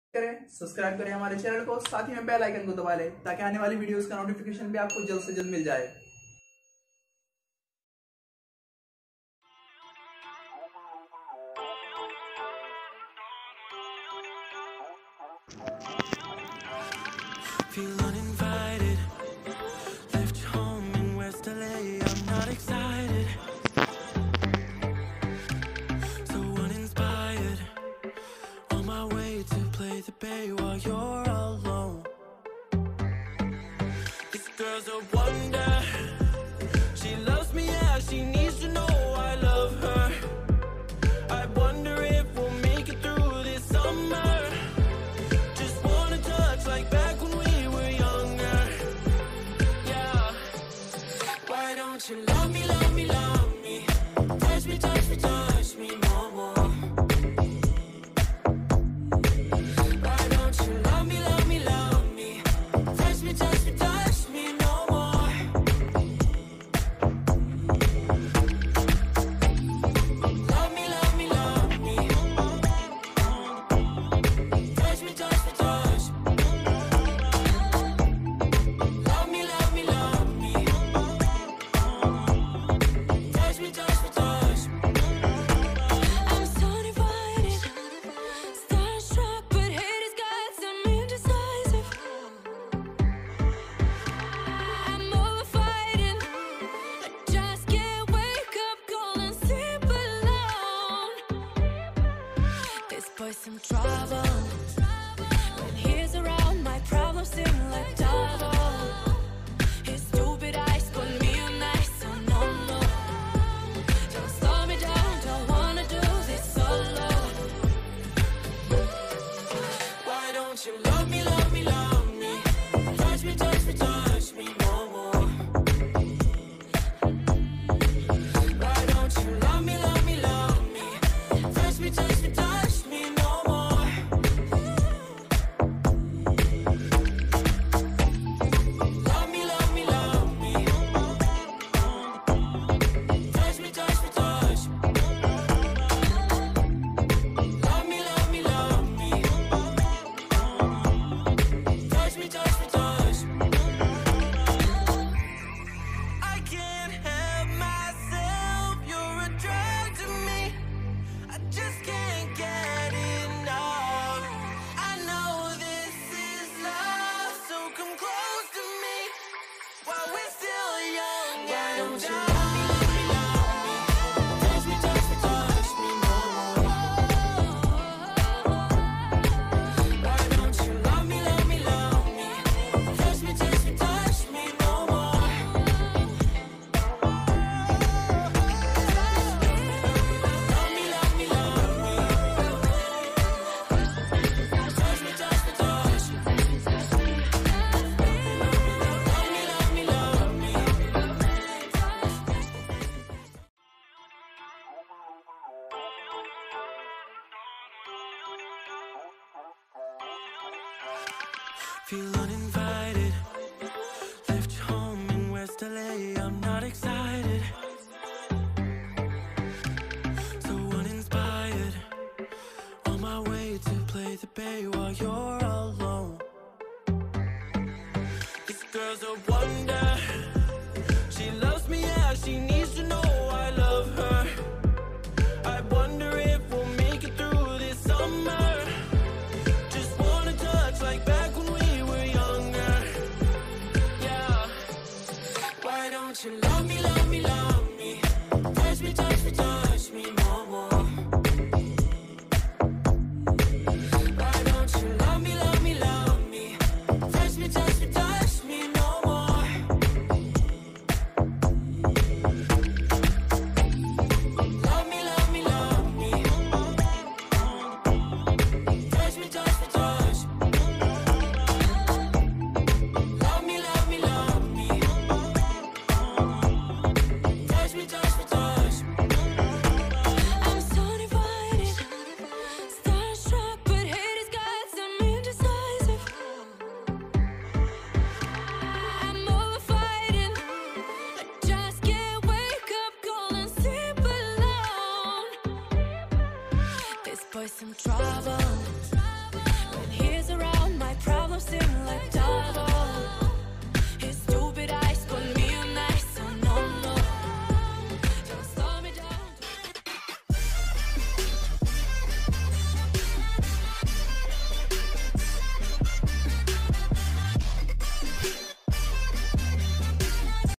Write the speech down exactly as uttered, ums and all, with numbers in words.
करें, सब्सक्राइब करें हमारे चैनल को, साथ ही में बेल आइकन को दबा लें ताकि आने वाली वीडियोस का नोटिफिकेशन भी आपको जल्द से जल्द मिल जाए। Feel uninvited, left home in West L A, I'm not excited, so uninspired, on my way to play the bay while you're alone. This girl's a wonder, she loves me, yeah, she needs to know I love her. I wonder if we'll make it through this summer, just wanna touch like back when we were younger, yeah. Why don't you love me, love me, love me, touch me, touch me, touch me no more. Why don't you love me, love me, love me, touch me, touch me, touch me no more. Love me, love me, love me, touch me, touch me, touch me. Love me, love me, love me, touch me, touch me, touch me. I'm so divided, starstruck, but hate has got some indecisive. I'm over fighting, I just can't wake up cold and sleep alone. This boy's some trouble, when he's around my problems seem like double. His stupid eyes put me on ice, so no, no. Don't slow me down, don't wanna do this solo. Why don't you love me, love me, love me, touch me, touch me, touch me no more. Why don't you love me, love me, love me, touch me, touch me, touch me no more. Love me, love me, love me, touch me, touch me, touch me. Love me, love me, love me, touch me, touch me, touch me. I can't help myself, you're a drug to me, I just can't get enough. I know this is love, so come close to me while we're still young. Why don't you love me, love me, love me, touch me, touch me, touch me no more. Why don't you love me, love me, love me, touch me, touch me, touch me no more. Love me, love me, love me, touch me, touch me, touch me. Love me, love me, love me. Feel uninvited, left home in West L A, I'm not excited, so uninspired, on my way to play the bay while you're alone. This girl's a